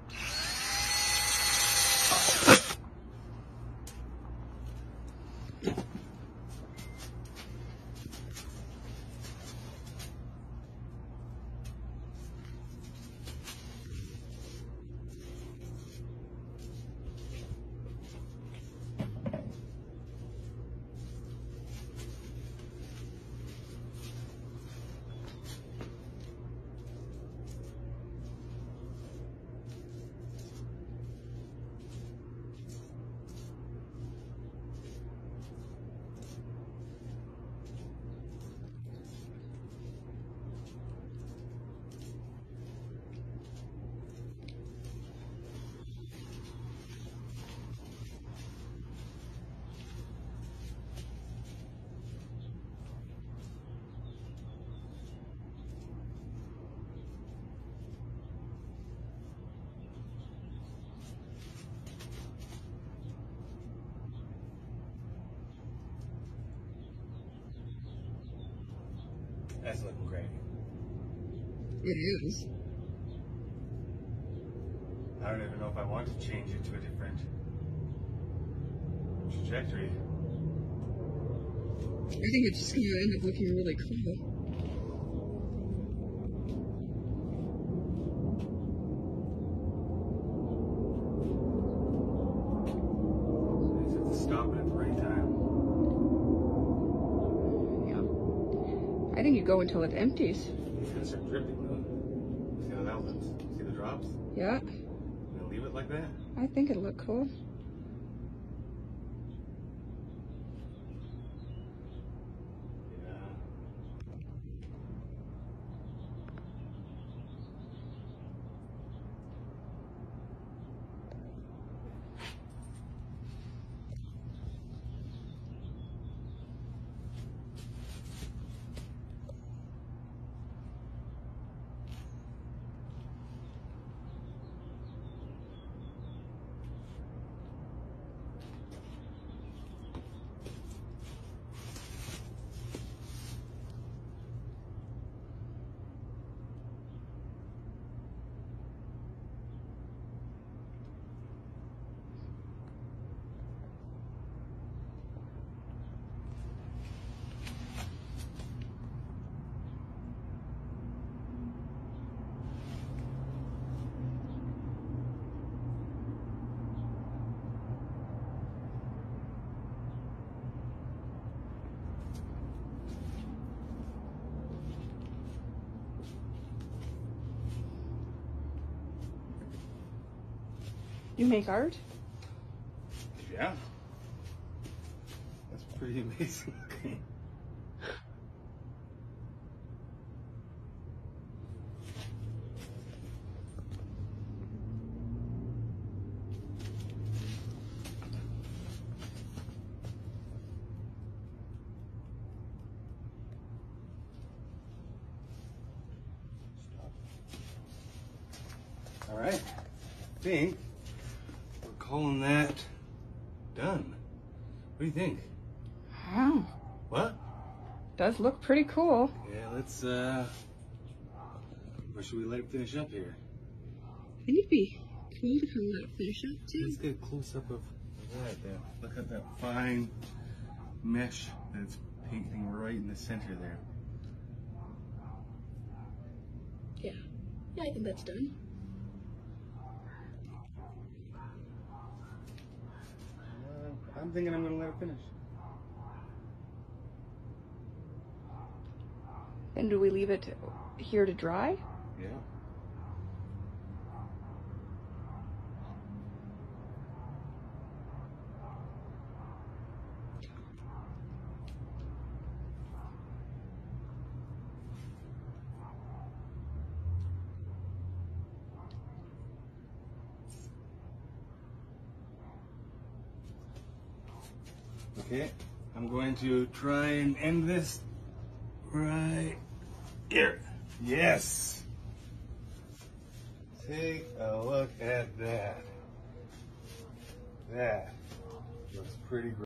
That's looking great. It is. I don't even know if I want to change it to a different trajectory. I think it's just going to end up looking really cool. I just have to stop it at the right time. I think you go until it empties. It's gonna start dripping though. See how that looks? See the drops? Yeah, I'm gonna leave it like that. I think it'll look cool. Yeah. You make art? Yeah. That's pretty amazing looking. All right. I think we're calling that done. What do you think? Wow, What? does look pretty cool. Yeah, let's or should we let it finish up here? I think it'd be cool to come let it finish up too. Let's get a close up of that there. Look at that fine mesh that's painting right in the center there. Yeah, I think that's done. I'm thinking I'm gonna let it finish. And do we leave it here to dry? Yeah. Okay, I'm going to try and end this right here. Yes. Take a look at that. That looks pretty great.